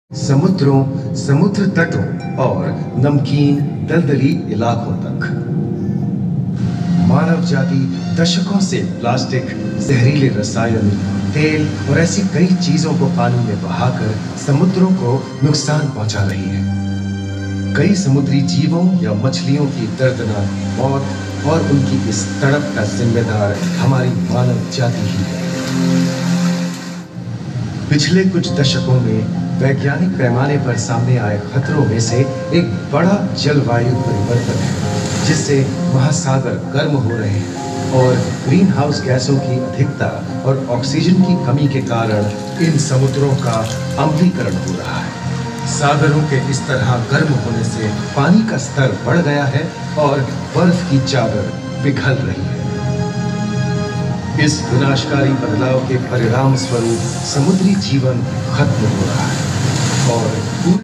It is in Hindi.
समुद्रों, समुद्र तटों और नमकीन दलदली इलाकों तक मानव जाति दशकों से प्लास्टिक, जहरीले रसायन, तेल और ऐसी कई चीजों को पानी में बहाकर समुद्रों को नुकसान पहुंचा रही है। कई समुद्री जीवों या मछलियों की दर्दनाक मौत और उनकी इस तड़प का जिम्मेदार हमारी मानव जाति ही है। पिछले कुछ दशकों में वैज्ञानिक पैमाने पर सामने आए खतरों में से एक बड़ा जलवायु परिवर्तन है, जिससे महासागर गर्म हो रहे हैं और ग्रीन हाउस गैसों की अधिकता और ऑक्सीजन की कमी के कारण इन समुद्रों का अम्लीकरण हो रहा है। सागरों के इस तरह गर्म होने से पानी का स्तर बढ़ गया है और बर्फ की चादर पिघल रही है। इस विनाशकारी बदलाव के परिणाम स्वरूप समुद्री जीवन खत्म हो रहा है और